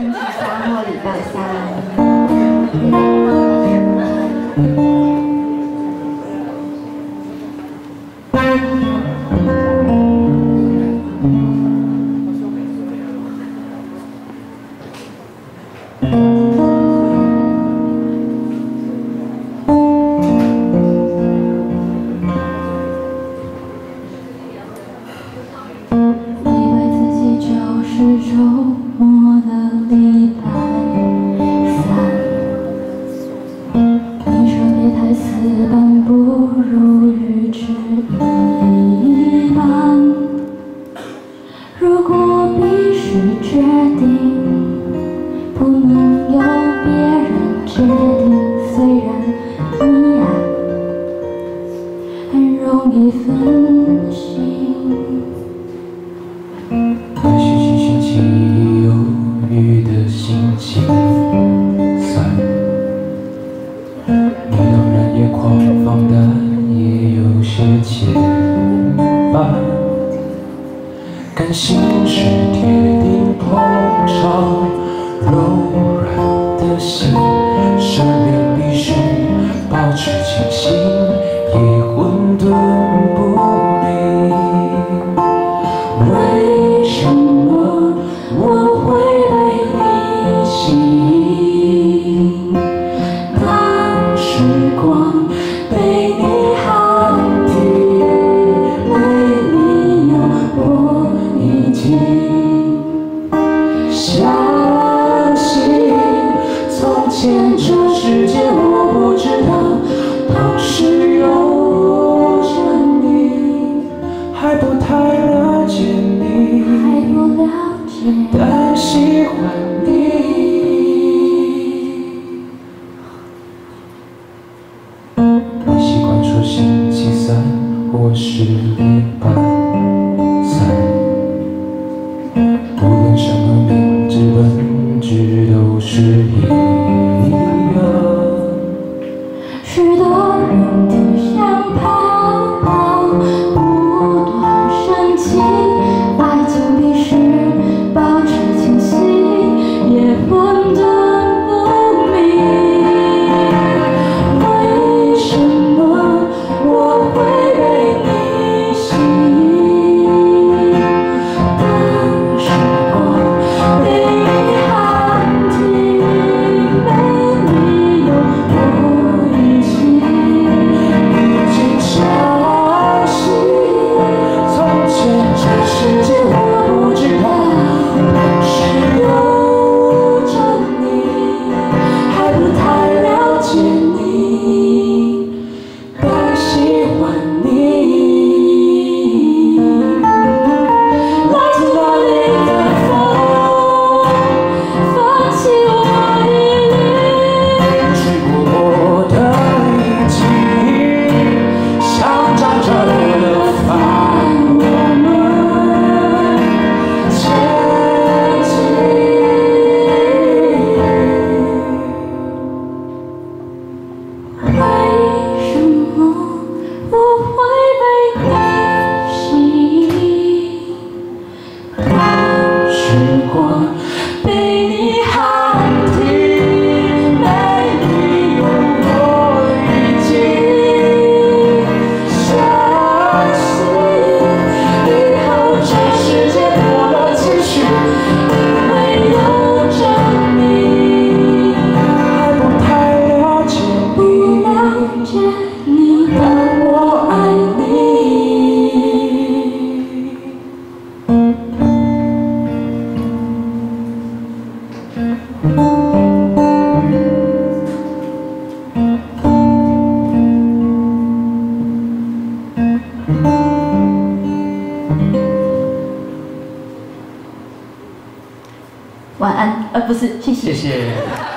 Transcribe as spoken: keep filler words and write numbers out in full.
星期三或礼拜三。 周末的礼拜三，你说别太死板，不如预知一半。如果必须决定，不能由别人决定。虽然你啊，很容易分心。 犹豫的心情散，你当然也狂放，但也有些牵绊。感性是铁定碰撞，柔软的心，失恋必须保持清醒，也混沌不明。为什么我会被你吸引？当时光被你耗尽，没理由我已经相信，从前这世界我不知道，同时有着你，还不太了解你， 还不了解， 但喜欢你。你习惯说星期三或是礼拜三，无论什么名字本质都是一样。 许多人都想跑跑，不断深情，爱情必须保持清晰，也混沌不明。为什么我会被你吸引？当时光被你耗尽，没理由我已经已经相信，从前这世界我不知道，同时有着你，还不太了解你，但喜欢你。来自哪里的风， 放弃我一缕， 吹过我的衣襟，想站着放我们前进。 为什么我会被你吸引？当时光被你耗尽，没理由我已经相信，以后这世界多么继续， 因为有着你， 还不太了解不你， 了解你的但我爱你。 晚安，呃，不是，谢谢。 谢谢。